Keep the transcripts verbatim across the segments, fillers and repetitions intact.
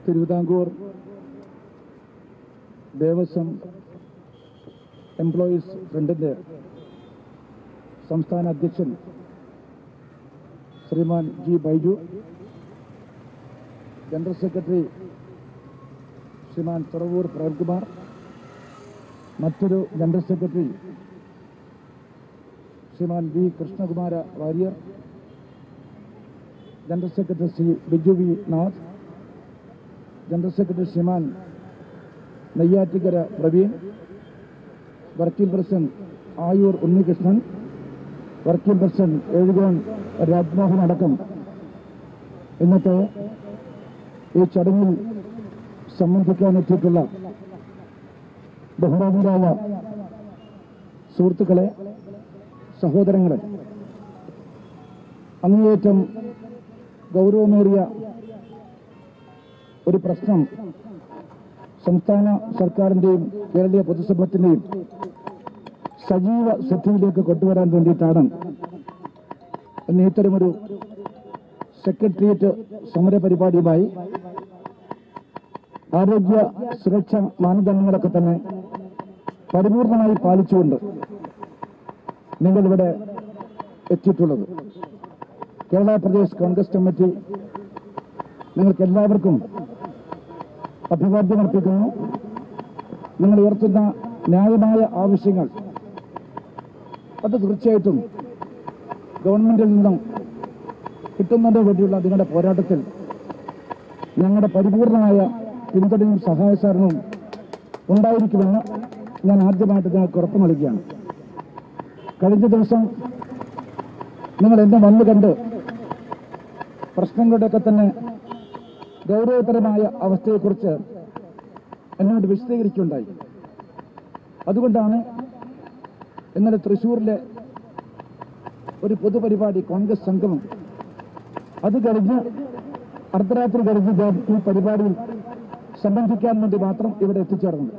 Thiruvithamkoor Devaswom employees ഫ്രണ്ടിൻ്റെ സംസ്ഥാന അധ്യക്ഷൻ Shriman G Baiju, general secretary Shriman Thuravoor Premkumar, മറ്റൊരു general secretary Shriman V Krishnakumara Warrier, general secretary Shri Biju V Nath, general secretary Shriman Neyyattinkara Praveen, working president Ayoor Unnikrishnan, working president Ezhukone Rajmohan അടക്കം ഇന്നത്തെ ഈ ചടങ്ങിൽ സംബന്ധിക്കാനെത്തിയിട്ടുള്ള ബഹുമാനീയരായ സുഹൃത്തുക്കളെ, സഹോദരങ്ങളെ, അങ്ങേയറ്റം ഗൗരവമേറിയ ഒരു പ്രശ്നം സംസ്ഥാന സർക്കാരിൻ്റെയും കേരളീയ പൊതുസമൂഹത്തിൻ്റെയും സജീവ ശ്രദ്ധയിലേക്ക് കൊണ്ടുവരാൻ വേണ്ടിയിട്ടാണ് ഇന്ന് ഇത്തരമൊരു സെക്രട്ടേറിയറ്റ് സമരപരിപാടിയുമായി ആരോഗ്യ സുരക്ഷാ മാനദണ്ഡങ്ങളൊക്കെ തന്നെ പരിപൂർണമായി പാലിച്ചുകൊണ്ട് നിങ്ങളിവിടെ എത്തിയിട്ടുള്ളത്. കേരള പ്രദേശ് കോൺഗ്രസ് കമ്മിറ്റി നിങ്ങൾക്ക് എല്ലാവർക്കും അഭിവാദ്യം അർപ്പിക്കുന്നു. നിങ്ങൾ ഉയർത്തുന്ന ന്യായമായ ആവശ്യങ്ങൾ അത് തീർച്ചയായിട്ടും ഗവൺമെന്റിൽ നിന്നും കിട്ടുന്നതിന് വേണ്ടിയുള്ള നിങ്ങളുടെ പോരാട്ടത്തിൽ ഞങ്ങളുടെ പരിപൂർണമായ പിന്തുണയും സഹായ സഹകരണവും ഉണ്ടായിരിക്കുമെന്ന് ഞാൻ ആദ്യമായിട്ട് നിങ്ങൾക്ക് ഉറപ്പ് നൽകുകയാണ്. കഴിഞ്ഞ ദിവസം നിങ്ങൾ എന്നെ വന്നു കണ്ട് പ്രശ്നങ്ങളുടെയൊക്കെ തന്നെ ഗൗരവതരമായ അവസ്ഥയെക്കുറിച്ച് എന്നോട് വിശദീകരിക്കുകയുണ്ടായി. അതുകൊണ്ടാണ് ഇന്നലെ തൃശ്ശൂരിലെ ഒരു പൊതുപരിപാടി കോൺഗ്രസ് സംഗമം അത് കഴിഞ്ഞ് അർദ്ധരാത്രി കഴിഞ്ഞ് ഈ പരിപാടിയിൽ സംബന്ധിക്കാൻ വേണ്ടി മാത്രം ഇവിടെ എത്തിച്ചേർന്നത്.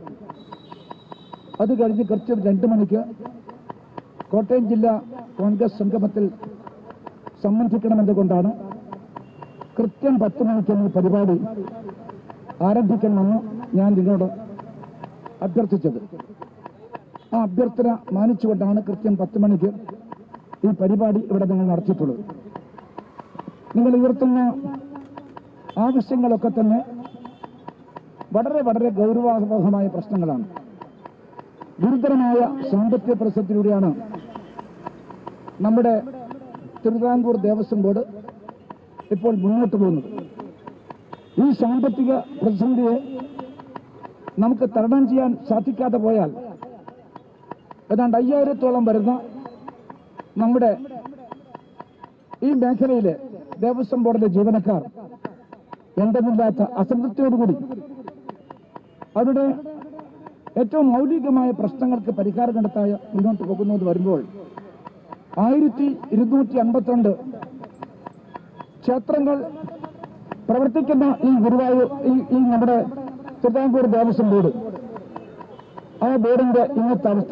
അത് കഴിഞ്ഞ് കൃത്യം രണ്ടു മണിക്ക് കോട്ടയം ജില്ലാ കോൺഗ്രസ് സംഗമത്തിൽ സംബന്ധിക്കണമെന്നുകൊണ്ടാണ് കൃത്യം പത്ത് മണിക്ക് ഈ പരിപാടി ആരംഭിക്കണമെന്ന് ഞാൻ നിങ്ങളോട് അഭ്യർത്ഥിച്ചത്. ആ അഭ്യർത്ഥന മാനിച്ചുകൊണ്ടാണ് കൃത്യം പത്ത് മണിക്ക് ഈ പരിപാടി ഇവിടെ നിങ്ങൾ നടത്തിയിട്ടുള്ളത്. നിങ്ങൾ ഉയർത്തുന്ന ആവശ്യങ്ങളൊക്കെ തന്നെ വളരെ വളരെ ഗൗരവാത്മകമായ പ്രശ്നങ്ങളാണ്. ഗുരുതരമായ സാമ്പത്തിക പ്രതിസന്ധിയിലൂടെയാണ് നമ്മുടെ തിരുവിതാംകൂർ ദേവസ്വം ബോർഡ് ഇപ്പോൾ മുന്നോട്ട് പോകുന്നത്. ഈ സാമ്പത്തിക പ്രതിസന്ധിയെ നമുക്ക് തരണം ചെയ്യാൻ സാധിക്കാതെ പോയാൽ ഏതാണ്ട് അയ്യായിരത്തോളം വരുന്ന നമ്മുടെ ഈ മേഖലയിലെ ദേവസ്വം ബോർഡിലെ ജീവനക്കാർ എന്തെന്നില്ലാത്ത അസംതൃപ്തിയോടുകൂടി അവരുടെ ഏറ്റവും മൗലികമായ പ്രശ്നങ്ങൾക്ക് പരിഹാരം കണ്ടെത്താൻ മുന്നോട്ട് പോകുന്നത് വരുമ്പോൾ ആയിരത്തി ഇരുന്നൂറ്റി അൻപത്തിരണ്ട് ക്ഷേത്രങ്ങൾ പ്രവർത്തിക്കുന്ന ഈ ഗുരുവായൂർ ഈ നമ്മുടെ തിരുവിതാംകൂർ ദേവസ്വം ബോർഡ്, ആ ബോർഡിന്റെ ഇന്നത്തെ അവസ്ഥ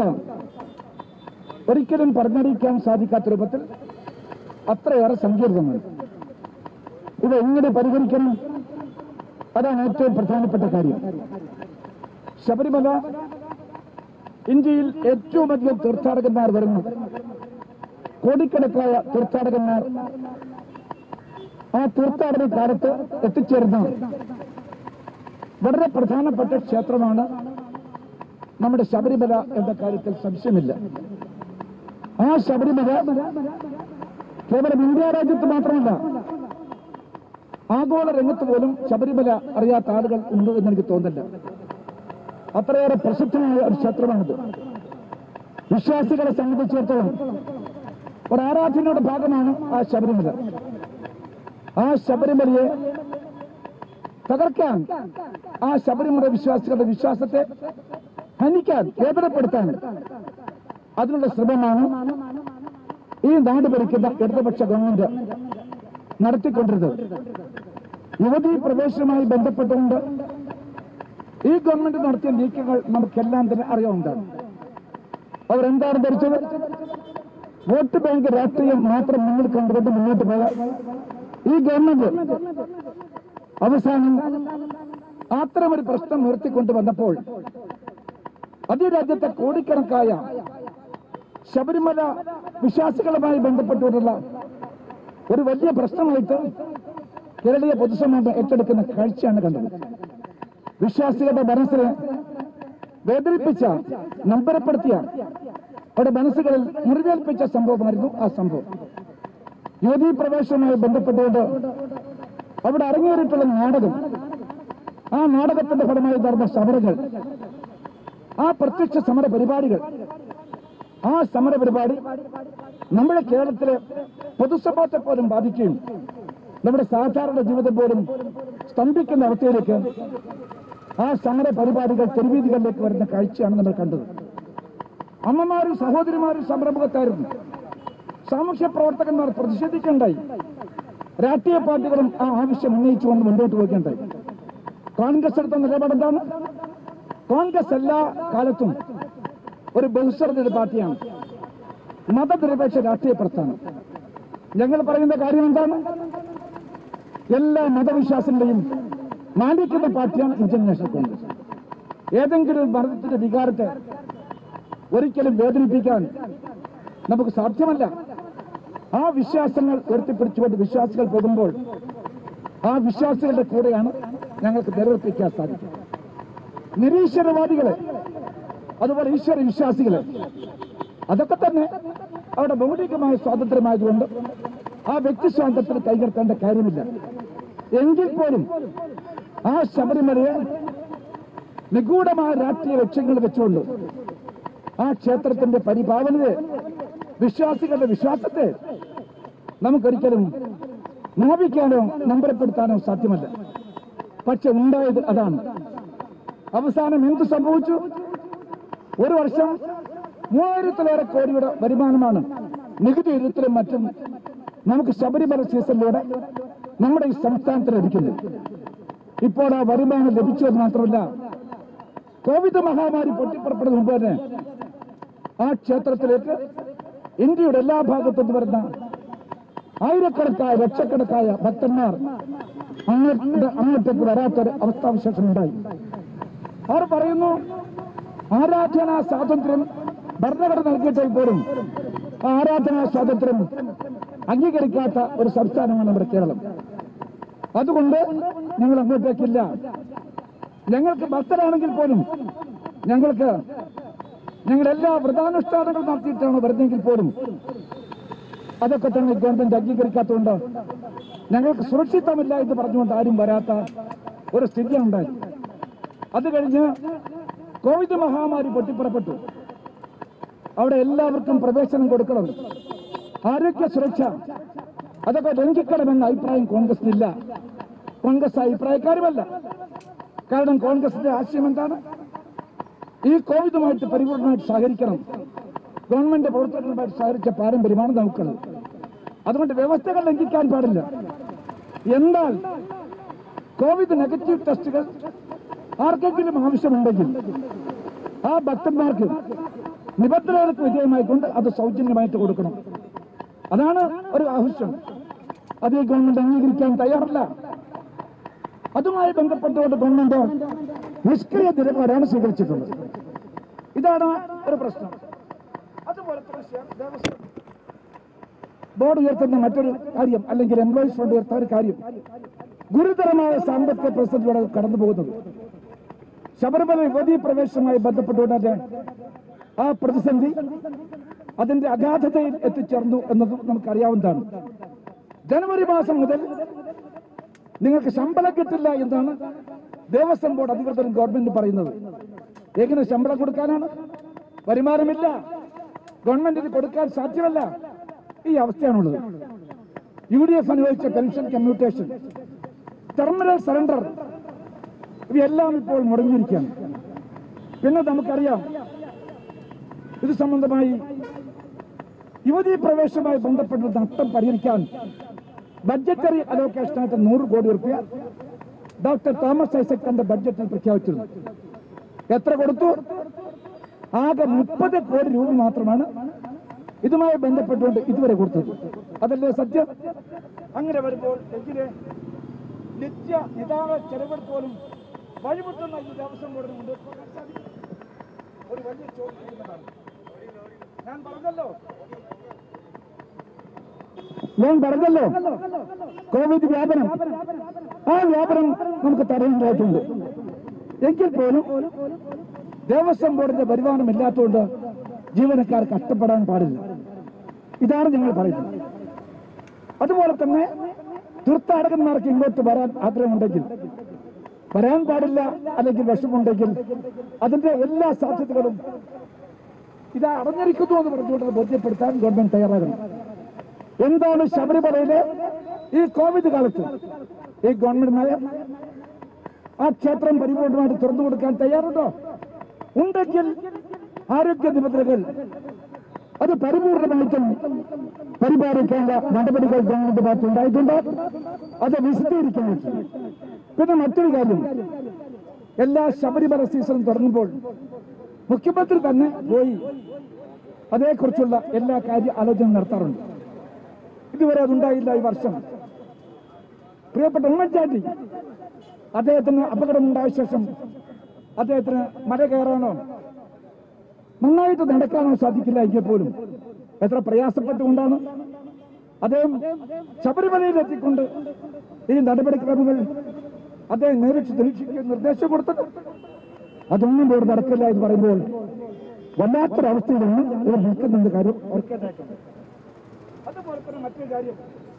ഒരിക്കലും പറഞ്ഞറിയിക്കാൻ സാധിക്കാത്ത രൂപത്തിൽ അത്രയേറെ സങ്കീർണമാണ്. ഇത് എങ്ങനെ പരിഹരിക്കണം? അതാണ് ഏറ്റവും പ്രധാനപ്പെട്ട കാര്യം. ശബരിമല ഇന്ത്യയിൽ ഏറ്റവും അധികം തീർത്ഥാടകന്മാർ വരുന്നു. കോടിക്കണക്കായ തീർത്ഥാടകന്മാർ ആ തീർത്ഥാടന കാലത്ത് എത്തിച്ചേർന്ന വളരെ പ്രധാനപ്പെട്ട ക്ഷേത്രമാണ് നമ്മുടെ ശബരിമല എന്ന കാര്യത്തിൽ സംശയമില്ല. ആ ശബരിമല കേവലം ഇന്ത്യ രാജ്യത്ത് മാത്രമല്ല, ആഗോള രംഗത്ത് പോലും ശബരിമല അറിയാത്ത ആളുകൾ ഉണ്ട് എന്ന് എനിക്ക് തോന്നുന്നില്ല. അത്രയേറെ പ്രസിദ്ധമായ ഒരു ക്ഷേത്രമാണിത്. വിശ്വാസികളെ സംബന്ധിച്ചിടത്തോളം ഒരു ആരാധനയുടെ ഭാഗമാണ് ആ ശബരിമല. ആ ശബരിമലയെ തകർക്കാൻ, ആ ശബരിമല വിശ്വാസികളുടെ വിശ്വാസത്തെ ഹനിക്കാൻ, വേദനപ്പെടുത്താൻ അതിനുള്ള ശ്രമമാണ് ഈ നാട് ഭരിക്കുന്ന ഇടതുപക്ഷ ഗവൺമെന്റ് നടത്തിക്കൊണ്ടിരുന്നത്. യുവതീ പ്രവേശനവുമായി ബന്ധപ്പെട്ടുകൊണ്ട് ഈ ഗവൺമെന്റ് നടത്തിയ നീക്കങ്ങൾ നമുക്കെല്ലാം തന്നെ അറിയാവുന്നതാണ്. അവരെന്താണ് ധരിച്ചത്? വോട്ട് ബാങ്ക് രാഷ്ട്രീയം മാത്രം മുന്നിൽ കണ്ടുകൊണ്ട് മുന്നോട്ട് പോയ ഈ ഗവൺമെന്റ് അവസാനം അത്തരമൊരു പ്രശ്നം ഉയർത്തിക്കൊണ്ട് വന്നപ്പോൾ അതേ രാജ്യത്തെ കോടിക്കണക്കായ ശബരിമല വിശ്വാസികളുമായി ബന്ധപ്പെട്ടുകൊണ്ടുള്ള ഒരു വലിയ പ്രശ്നമായിട്ട് കേരളീയ പൊതുസമൂഹം ഏറ്റെടുക്കുന്ന കാഴ്ചയാണ് കണ്ടത്. വിശ്വാസികളുടെ മനസ്സിനെ വേദനിപ്പിച്ച, നമ്പരപ്പെടുത്തിയ, അവരുടെ മനസ്സുകളിൽ മുറിവേൽപ്പിച്ച സംഭവമായിരുന്നു ആ സംഭവം. യുവതീ പ്രവേശനവുമായി ബന്ധപ്പെട്ടുകൊണ്ട് അവിടെ അരങ്ങേറിയിട്ടുള്ള നാടകം, ആ നാടകത്തിന്റെ ഫലമായി നടന്ന സമരങ്ങൾ, ആ പ്രത്യക്ഷ സമര പരിപാടികൾ, ആ സമര പരിപാടി നമ്മുടെ കേരളത്തിലെ പൊതുസമൂഹത്തെ പോലും ബാധിക്കുകയും നമ്മുടെ സാധാരണ ജീവിതം പോലും സ്തംഭിക്കുന്ന അവസ്ഥയിലേക്ക് ആ സമര പരിപാടികൾ തെരുവീതികളിലേക്ക് വരുന്ന കാഴ്ചയാണ് നമ്മൾ കണ്ടത്. അമ്മമാരും സഹോദരിമാരും സമരമുഖത്തായിരുന്നു. സാമൂഹ്യ പ്രവർത്തകന്മാർ പ്രതിഷേധിക്കേണ്ടായി. രാഷ്ട്രീയ പാർട്ടികളും ആ ആവശ്യം ഉന്നയിച്ചുകൊണ്ട് മുന്നോട്ട് പോകേണ്ടായി. കോൺഗ്രസ് എടുത്ത നിലപാടെന്താണ്? കോൺഗ്രസ് എല്ലാ കാലത്തും ഒരു ബഹുസ്വരത പാർട്ടിയാണ്, മതനിരപേക്ഷ രാഷ്ട്രീയ പ്രസ്ഥാനം. ഞങ്ങൾ പറയുന്ന കാര്യം എന്താണ്? എല്ലാ മതവിശ്വാസങ്ങളുടെയും മാനിക്കുന്ന പാർട്ടിയാണ് ഇന്ത്യൻ നാഷണൽ കോൺഗ്രസ്. ഏതെങ്കിലും മതത്തിന്റെ വികാരത്തെ ഒരിക്കലും വേദനിപ്പിക്കാൻ നമുക്ക് സാധ്യമല്ല. ആ വിശ്വാസങ്ങൾ ഉയർത്തിപ്പിടിച്ചുകൊണ്ട് വിശ്വാസികൾ പോകുമ്പോൾ ആ വിശ്വാസികളുടെ കൂടെയാണ് ഞങ്ങൾക്ക് നിലനിർത്തിക്കാൻ സാധിക്കും. നിരീശ്വരവാദികളെ, അതുപോലെ ഈശ്വര വിശ്വാസികളെ, അതൊക്കെ തന്നെ അവിടെ മൗലികമായ സ്വാതന്ത്ര്യമായതുകൊണ്ട് ആ വ്യക്തി സ്വാതന്ത്ര്യത്തിന് കൈകടത്തേണ്ട കാര്യമില്ല. എങ്കിൽ പോലും ആ ശബരിമലയെ നിഗൂഢമായ രാഷ്ട്രീയ ലക്ഷ്യങ്ങൾ വെച്ചുകൊണ്ട് ആ ക്ഷേത്രത്തിന്റെ പരിപാവനതയെ, വിശ്വാസികളുടെ വിശ്വാസത്തെ നമുക്കൊരിക്കലും നോവിക്കാനോ നമ്പരപ്പെടുത്താനോ സാധ്യമല്ല. പക്ഷെ ഉണ്ടായത് അതാണ്. അവസാനം എന്ത് സംഭവിച്ചു? ഒരു വർഷം മൂവായിരത്തിലേറെ കോടിയുടെ വരുമാനമാണ് നികുതി ഇനത്തിലും മറ്റും നമുക്ക് ശബരിമല സീസണിലൂടെ നമ്മുടെ ഈ സംസ്ഥാനത്ത് ലഭിക്കുന്നത്. ഇപ്പോൾ ആ വരുമാനം ലഭിച്ചത് മാത്രമല്ല, കോവിഡ് മഹാമാരി പൊട്ടിപ്പുറപ്പെടുന്ന മുമ്പ് തന്നെ ആ ക്ഷേത്രത്തിലേക്ക് ഇന്ത്യയുടെ എല്ലാ ഭാഗത്തുനിന്ന് വരുന്ന ആയിരക്കണക്കായ ലക്ഷക്കണക്കായ ഭക്തന്മാർ അങ്ങോട്ട് അങ്ങോട്ടേക്ക് വരാത്തൊരു അവസ്ഥാവിശേഷം ഉണ്ടായി. അവർ പറയുന്നു, ആരാധനാ സ്വാതന്ത്ര്യം ഭരണഘടന നൽകിയിട്ടാൽ പോലും ആ ആരാധനാ സ്വാതന്ത്ര്യം അംഗീകരിക്കാത്ത ഒരു സംസ്ഥാനമാണ് നമ്മുടെ കേരളം. അതുകൊണ്ട് ഞങ്ങൾ അങ്ങോട്ടേക്കില്ല. ഞങ്ങൾക്ക് ഭക്തരാണെങ്കിൽ പോലും ഞങ്ങൾക്ക് ഞങ്ങളെല്ലാ വ്രതാനുഷ്ഠാനങ്ങളും നടത്തിയിട്ടാണ് വരുന്നെങ്കിൽ പോലും അതൊക്കെ തന്നെ ഗവൺമെന്റ് അംഗീകരിക്കാത്തതുകൊണ്ട് ഞങ്ങൾക്ക് സുരക്ഷിതമില്ല എന്ന് പറഞ്ഞുകൊണ്ട് ആരും വരാത്ത ഒരു സ്ഥിതിയാണ് ഉണ്ടായി. അത് കഴിഞ്ഞ് കോവിഡ് മഹാമാരി പൊട്ടിപ്പുറപ്പെട്ടു. അവിടെ എല്ലാവർക്കും പ്രവേശനം കൊടുക്കണം, ആരോഗ്യ സുരക്ഷ, അതൊക്കെ ലംഘിക്കണമെന്ന അഭിപ്രായം കോൺഗ്രസിനില്ല. കോൺഗ്രസ് അഭിപ്രായക്കാരുമല്ല. കാരണം കോൺഗ്രസിന്റെ ആശയം എന്താണ്? ഈ കോവിഡുമായിട്ട് പരിപൂർണമായിട്ട് സഹകരിക്കണം. ഗവൺമെന്റ് പ്രവർത്തകരുമായിട്ട് സഹകരിച്ച പാരമ്പര്യമാണ് നമുക്കുള്ളത്. അതുകൊണ്ട് വ്യവസ്ഥകൾ ലംഘിക്കാൻ പാടില്ല. എന്നാൽ കോവിഡ് നെഗറ്റീവ് ടെസ്റ്റുകൾ ആർക്കെങ്കിലും ആവശ്യമുണ്ടെങ്കിൽ ആ ഭക്തന്മാർക്ക് നിബന്ധനകൾക്ക് വിധേയമായിക്കൊണ്ട് അത് സൗജന്യമായിട്ട് കൊടുക്കണം. അതാണ് ഒരു ആവശ്യം. അത് ഗവൺമെന്റ് അംഗീകരിക്കാൻ തയ്യാറല്ല. അതുമായി ബന്ധപ്പെട്ടുകൊണ്ട് ഗവൺമെന്റ് നിഷ്ക്രിയ നിലപാടാണ് സ്വീകരിച്ചിട്ടുള്ളത്. ഇതാണ് ഒരു പ്രശ്നം. അതുപോലെ ദേവസ്വം ബോർഡ് ഉയർത്തുന്ന മറ്റൊരു കാര്യം, അല്ലെങ്കിൽ എംപ്ലോയീസ് ഫണ്ട് ഉയർത്തുന്ന ഒരു കാര്യം, ഗുരുതരമായ സാമ്പത്തിക പ്രതിസന്ധിയോടെ കടന്നു പോകുന്നത്. ശബരിമല യുവതീ പ്രവേശനവുമായി ബന്ധപ്പെട്ടുകൊണ്ട് ആ പ്രതിസന്ധി അതിന്റെ അഗാധതയിൽ എത്തിച്ചേർന്നു എന്നത് നമുക്കറിയാവുന്നതാണ്. ജനുവരി മാസം മുതൽ നിങ്ങൾക്ക് ശമ്പളം കിട്ടില്ല എന്നാണ് ദേവസ്വം ബോർഡ് അധികൃതരും ഗവൺമെന്റ് പറയുന്നത്. എങ്ങനെ ശമ്പളം കൊടുക്കാനാണ്? വരുമാനമില്ല, ഗവൺമെന്റിന് കൊടുക്കാൻ സാധ്യമല്ല. ഈ അവസ്ഥയാണുള്ളത്. യു ഡി എഫ് അനുവദിച്ച പെൻഷൻ കമ്മ്യൂട്ടേഷൻ, ടെർമിനൽ സറണ്ടർ, ഇവയെല്ലാം ഇപ്പോൾ മുടങ്ങിയിരിക്കുകയാണ്. പിന്നെ നമുക്കറിയാം, ഇത് സംബന്ധമായി യുവതീ പ്രവേശനവുമായി ബന്ധപ്പെട്ട നഷ്ടം പരിഹരിക്കാൻ ബഡ്ജറ്ററി അലോക്കേഷനായിട്ട് നൂറ് കോടി റുപ്യ ഡോക്ടർ തോമസ് ഐസക് തന്റെ ബഡ്ജറ്റിൽ പ്രഖ്യാപിച്ചിരുന്നു. എത്ര കൊടുത്തു? ആകെ മുപ്പത് കോടി രൂപ മാത്രമാണ് ഇതുമായി ബന്ധപ്പെട്ടുകൊണ്ട് ഇതുവരെ കൊടുത്തത്. അതല്ലേ സത്യം? അങ്ങനെ വരുമ്പോൾ എങ്കിലെ നിത്യ നിദാന ചെലവുകൾ പോലും വഴിമുട്ടുന്ന ഈ ദേവസ്വം ബോർഡിന് മുന്നോട്ട് പോകാൻ സാധിക്കും? ഒരു വലിയ ചോദ്യം. ഞാൻ പറഞ്ഞല്ലോ ഞാൻ പറഞ്ഞല്ലോ കോവിഡ് വ്യാപനം, ആ വ്യാപനം നമുക്ക് തടയേണ്ടതായിട്ടുണ്ട്. എങ്കിൽ പോലും ദേവസ്വം ബോർഡിന്റെ വരുമാനം ഇല്ലാത്തതുകൊണ്ട് ജീവനക്കാർ കഷ്ടപ്പെടാൻ പാടില്ല. ഇതാണ് ഞങ്ങൾ പറയുന്നത്. അതുപോലെ തന്നെ തീർത്ഥാടകന്മാർക്ക് ഇങ്ങോട്ട് വരാൻ ആഗ്രഹമുണ്ടെങ്കിൽ, വരാൻ പാടില്ല അല്ലെങ്കിൽ വിഷമുണ്ടെങ്കിൽ അതിന്റെ എല്ലാ സാധ്യതകളും ഇതാ അടഞ്ഞിരിക്കുന്നു എന്ന് പറഞ്ഞുകൊണ്ട് ബോധ്യപ്പെടുത്താൻ ഗവൺമെന്റ് തയ്യാറാകണം. എന്താണ് ശബരിമലയിലെ ഈ കോവിഡ് കാലത്ത് ഈ ഗവൺമെന്റ് നയം? ആ ക്ഷേത്രം പരിപൂർണമായിട്ട് തുറന്നു കൊടുക്കാൻ തയ്യാറുണ്ടോ? ഉണ്ടെങ്കിൽ ആരോഗ്യ നിബന്ധനകൾ അത് പരിപൂർണമായിട്ടും പരിപാലിക്കേണ്ട നടപടികൾ ഗവൺമെന്റ് ഭാഗത്ത് ഉണ്ടായിട്ടുണ്ട്. അത് വിശദീകരിക്കണം. പിന്നെ മറ്റൊരു കാര്യം, എല്ലാ ശബരിമല സീസണും തുടങ്ങുമ്പോൾ മുഖ്യമന്ത്രി തന്നെ പോയി അതേക്കുറിച്ചുള്ള എല്ലാ കാര്യ ആലോചന നടത്താറുണ്ട്. ഇതുവരെ അതുണ്ടായില്ല ഈ വർഷം. പ്രിയപ്പെട്ട ഉമ്മൻചാണ്ടി, അദ്ദേഹത്തിന് അപകടമുണ്ടായ ശേഷം അദ്ദേഹത്തിന് മല കയറാനോ നന്നായിട്ട് നടക്കാനോ സാധിക്കില്ല എങ്കിൽ പോലും എത്ര പ്രയാസപ്പെട്ടുകൊണ്ടാണ് അദ്ദേഹം ശബരിമലയിലെത്തിക്കൊണ്ട് ഈ നടപടിക്രമങ്ങൾ അദ്ദേഹം നേരിട്ട് നിരീക്ഷിക്കാൻ നിർദ്ദേശം കൊടുത്തത്. അതൊന്നും ഇവിടെ നടക്കില്ല എന്ന് പറയുമ്പോൾ വല്ലാത്തൊരവസ്ഥയിലാണ് ഇവർ നിൽക്കുന്ന കാര്യം ഓർക്കേണ്ടതായിട്ടുണ്ട്. അതുപോലെ തന്നെ മറ്റൊരു കാര്യം,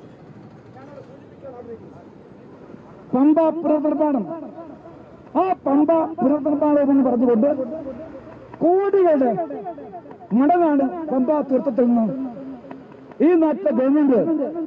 പമ്പ പുനർനിർമ്മാണം. ആ പമ്പ പുനർനിർമ്മാണം എന്ന് പറഞ്ഞുകൊണ്ട് കോടികളുടെ മടങ്ങാണ് പമ്പ തീർത്ഥത്തിൽ നിന്ന് ഈ നാട്ടിലെ ഗവൺമെന്റ്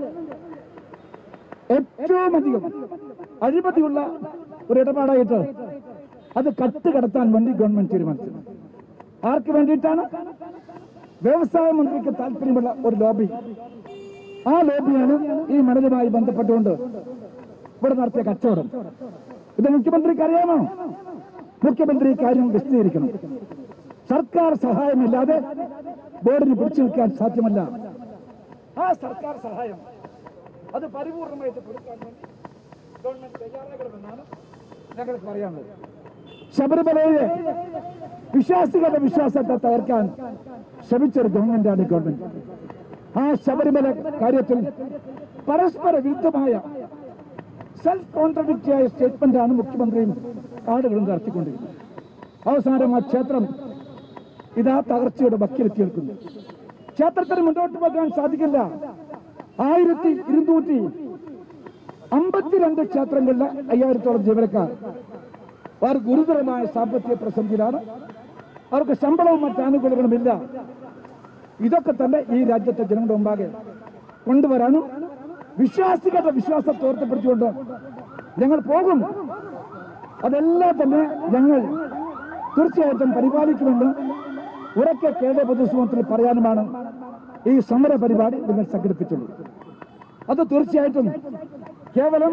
ഏറ്റവും അധികം അഴിമതിയുള്ള ഒരു ഇടപാടായിട്ട് അത് കത്ത് കടത്താൻ വേണ്ടി ഗവൺമെന്റ് തീരുമാനിച്ചു. ആർക്ക് വേണ്ടിയിട്ടാണ്? വ്യവസായ മന്ത്രിക്ക് താല്പര്യമുള്ള ഒരു ലോബി. ആ ലോബിയാണ് ഈ മണലുമായി ബന്ധപ്പെട്ടുകൊണ്ട് ഇവിടെ നടത്തിയ കച്ചവടം. ഇത് മുഖ്യമന്ത്രിക്ക് അറിയാമോ? മുഖ്യമന്ത്രി കാര്യം വിശദീകരിക്കണം. സർക്കാർ സഹായമില്ലാതെ ബോർഡിന് പിടിച്ചു നിൽക്കാൻ സാധ്യമല്ല. ആ സർക്കാർ സഹായം അത് പരിപൂർണമായിട്ട് കൊടുക്കാൻ വേണ്ടി ഗവൺമെന്റ് തയ്യാറാകണമെന്നാണ് ഞങ്ങൾക്ക് പറയാനുള്ളത്. ശബരിമലയിലെ വിശ്വാസികളുടെ വിശ്വാസത്തെ തകർക്കാൻ ശ്രമിച്ചൊരു ഗവൺമെന്റാണ് ഗവൺമെന്റ്. ആ ശബരിമല കാര്യത്തിൽ പരസ്പര വിരുദ്ധമായ സെൽഫ് കോൺട്രഡിക്റ്ററിയായ സ്റ്റേറ്റ്മെന്റാണ് മുഖ്യമന്ത്രിയും ആളുകളും നടത്തിക്കൊണ്ടിരിക്കുന്നത്. അവസാനം ആ ക്ഷേത്രം ഇതാ തകർച്ചയുടെ വക്കിലെത്തി നിൽക്കുന്നു. ക്ഷേത്രത്തിന് മുന്നോട്ട് പോകാൻ സാധിക്കില്ല. ആയിരത്തി ഇരുന്നൂറ്റി അമ്പത്തിരണ്ട് ക്ഷേത്രങ്ങളിലെ അയ്യായിരത്തോളം ജീവനക്കാർ അവർ ഗുരുതരമായ സാമ്പത്തിക പ്രതിസന്ധിയിലാണ്. അവർക്ക് ശമ്പളവും മറ്റ് ആനുകൂല്യങ്ങളുമില്ല. ഇതൊക്കെ തന്നെ ഈ രാജ്യത്തെ ജനങ്ങളുടെ മുമ്പാകെ കൊണ്ടുവരാനും വിശ്വാസികളുടെ വിശ്വാസത്തെ ഉയർത്തിപ്പിടിച്ചുകൊണ്ട് ഞങ്ങൾ പോകും. അതെല്ലാം തന്നെ ഞങ്ങൾ തീർച്ചയായിട്ടും പരിപാലിക്കുമെന്ന് ഉറക്കെ കേരള പൊതുസമൂഹത്തിൽ പറയാനുമാണ് ഈ സമര പരിപാടി നിങ്ങൾ സംഘടിപ്പിച്ചുള്ളത്. അത് തീർച്ചയായിട്ടും കേവലം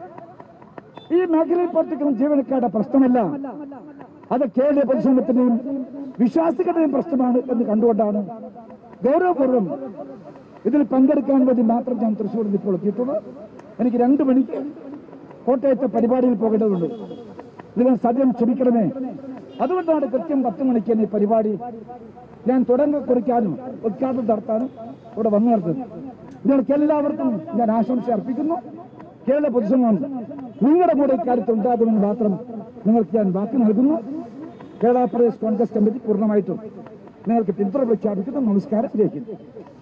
ഈ മേഖലയിൽ പ്രവർത്തിക്കുന്ന ജീവനക്കാരുടെ പ്രശ്നമല്ല, അത് കേരള പൊതുസമൂഹത്തിന്റെയും വിശ്വാസികളുടെയും പ്രശ്നമാണ് എന്ന് കണ്ടുകൊണ്ടാണ് ഗൗരവപൂർവ്വം ഇതിൽ പങ്കെടുക്കാൻ വേണ്ടി മാത്രം ഞാൻ തൃശ്ശൂരിൽ ഇപ്പോൾ എത്തിയിട്ടുള്ളത്. എനിക്ക് രണ്ടു മണിക്ക് കോട്ടയത്തെ പരിപാടിയിൽ പോകേണ്ടതുണ്ട്. നിങ്ങൾ സദ്യം ക്ഷമിക്കണമേ. അതുകൊണ്ടാണ് കൃത്യം പത്ത് മണിക്ക് തന്നെ ഈ പരിപാടി ഞാൻ തുടങ്ങ കുറിക്കാനും ഉദ്ഘാടനം നടത്താനും ഇവിടെ വന്നു നടത്തുന്നത്. നിങ്ങൾക്ക് എല്ലാവർക്കും ഞാൻ ആശംസ അർപ്പിക്കുന്നു. കേരള പൊതുസമൂഹം നിങ്ങളുടെ കൂടെ ഇക്കാര്യത്തിൽ ഉണ്ടാകുമെന്ന് മാത്രം നിങ്ങൾക്ക് ഞാൻ വാക്ക് നൽകുന്നു. കേരള പ്രദേശ് കോൺഗ്രസ് കമ്മിറ്റി പൂർണ്ണമായിട്ടും നിങ്ങൾക്ക് പിന്തുണ പ്രഖ്യാപിക്കുന്നു. നമസ്കാരം.